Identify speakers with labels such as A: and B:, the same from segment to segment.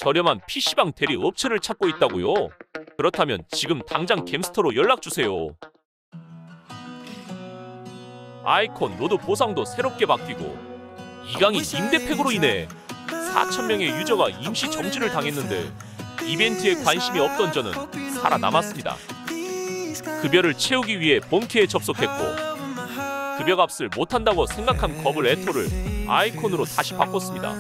A: 저렴한 PC방 대리 업체를 찾고 있다고요? 그렇다면 지금 당장 겜스터로 연락주세요. 아이콘 로드 보상도 새롭게 바뀌고 이강인 임대팩으로 인해 4,000명의 유저가 임시 정지를 당했는데 이벤트에 관심이 없던 저는 살아남았습니다. 급여를 채우기 위해 본캐에 접속했고 급여값을 못한다고 생각한 거블 에토를 아이콘으로 다시 바꿨습니다.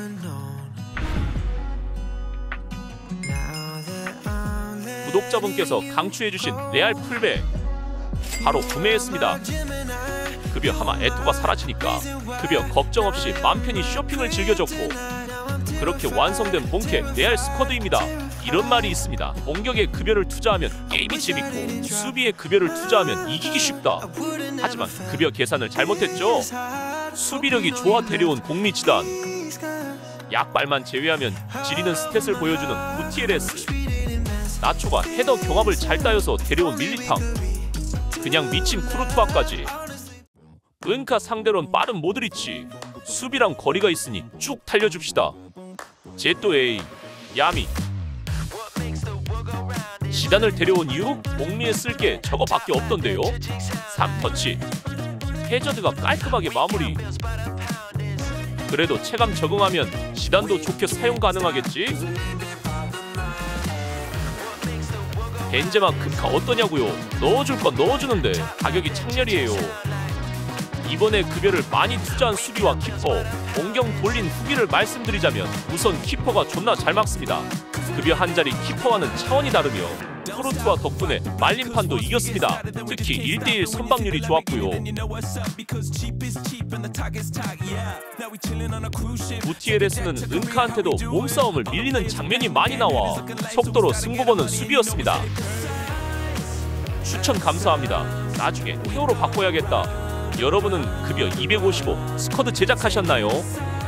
A: 구독자분께서 강추해주신 레알 풀백 바로 구매했습니다. 급여 하마 에토가 사라지니까 급여 걱정 없이 맘 편히 쇼핑을 즐겨줬고 그렇게 완성된 본캐 레알 스쿼드입니다. 이런 말이 있습니다. 공격에 급여를 투자하면 게임이 재밌고 수비에 급여를 투자하면 이기기 쉽다. 하지만 급여 계산을 잘못했죠. 수비력이 좋아 데려온 공미지단 약발만 제외하면 지리는 스탯을 보여주는 구티에레스 나초가 헤더 경합을 잘 따여서 데려온 밀리탕 그냥 미친 쿠르투아까지 은카 상대로는 빠른 모드리치 수비랑 거리가 있으니 쭉 달려줍시다. 제또 A 야미 지단을 데려온 이유? 공미에 쓸 게 저거밖에 없던데요. 3터치 해저드가 깔끔하게 마무리. 그래도 체감 적응하면 지단도 좋게 사용 가능하겠지? 벤제마 금카 어떠냐고요? 넣어줄 건 넣어주는데 가격이 창렬이에요. 이번에 급여를 많이 투자한 수비와 키퍼 공격 돌린 후기를 말씀드리자면 우선 키퍼가 존나 잘 막습니다. 급여 한 자리 키퍼와는 차원이 다르며 쿠르투아 덕분에 말림판도 이겼습니다. 특히 1대1 선방률이 좋았고요. 구티에레스는 은카한테도 몸싸움을 밀리는 장면이 많이 나와 속도로 승부 보는 수비였습니다. 추천 감사합니다. 나중에 헤어로 바꿔야겠다. 여러분은 급여 255 스쿼드 제작하셨나요?